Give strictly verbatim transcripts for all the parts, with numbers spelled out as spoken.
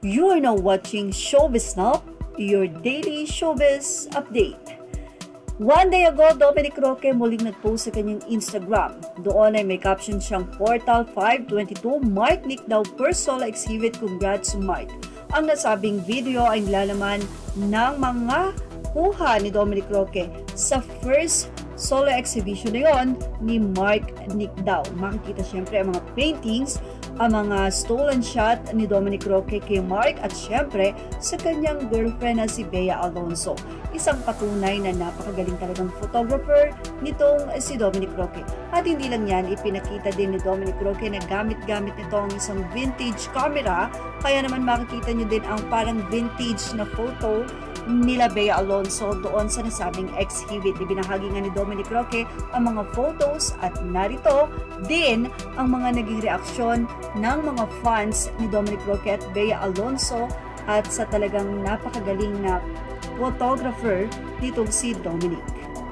You are now watching Showbiz Now, your daily showbiz update. One day ago, Dominic Roque muling nag-post sa kanyang Instagram. Doon ay may caption siyang Portal five twenty-two, Mark Nick daw first solo exhibit, congrats to Mark. Ang nasabing video ay nilalaman ng mga kuha ni Dominic Roque sa first solo exhibition na yon ni Mark Nick daw. Makikita siyempre ang mga paintings, ang mga stolen shot ni Dominic Roque kay Mark at syempre sa kanyang girlfriend na si Bea Alonzo. Isang patunay na napakagaling talagang photographer nitong si Dominic Roque. At hindi lang yan, ipinakita din ni Dominic Roque na gamit-gamit nito ang isang vintage camera. Kaya naman makikita nyo din ang parang vintage na photo nila Bea Alonzo doon sa nasabing exhibit. Ibinahagi nga ni Dominic Roque ang mga photos at narito din ang mga naging reaksyon ng mga fans ni Dominic Roque at Bea Alonzo at sa talagang napakagaling na photographer ditong si Dominic.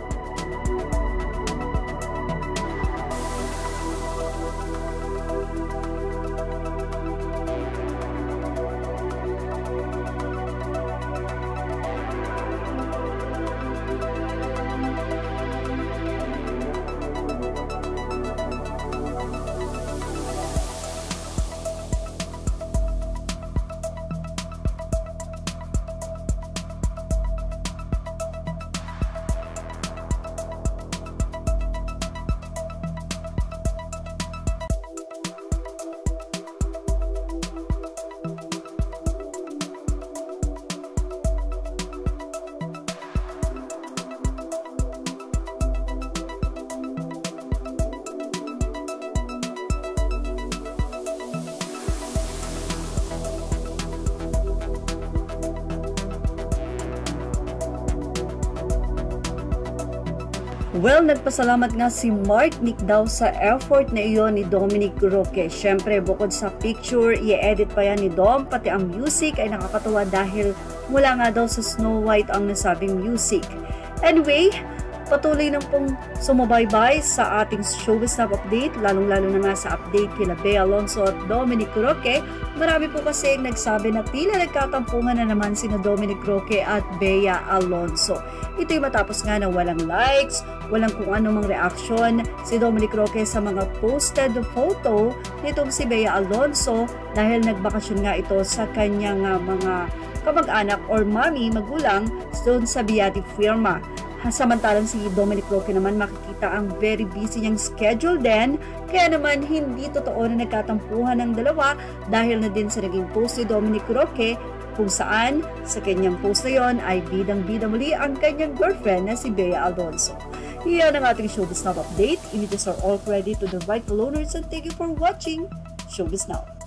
Well, nagpasalamat nga si Mark Nick daw sa effort na iyon ni Dominic Roque. Siyempre, bukod sa picture, i-edit pa yan ni Dom, pati ang music ay nakakatawa dahil mula nga daw sa Snow White ang nasabing music. Anyway, patuloy nang pong sumubaybay sa ating Showbiz Now update, lalong-lalo na nga sa update kila Bea Alonzo at Dominic Roque. Marami po kasi nagsabi na tila nagkatampungan na naman sina Dominic Roque at Bea Alonzo. Ito'y matapos nga na walang likes, walang kung anumang reaction si Dominic Roque sa mga posted photo nitong si Bea Alonzo dahil nagbakasyon nga ito sa kanyang uh, mga kamag-anak or mami, magulang doon sa Biati firma. Samantalang si Dominic Roque naman makikita ang very busy niyang schedule din, kaya naman hindi totoo na nagkatampuhan ng dalawa dahil na din sa naging post ni Dominic Roque kung saan sa kanyang post na yon ay bidang-bida muli ang kanyang girlfriend na si Bea Alonzo. Iyan ang ating Showbiz Now update. Images are all credit to the rightful owners and thank you for watching Showbiz Now.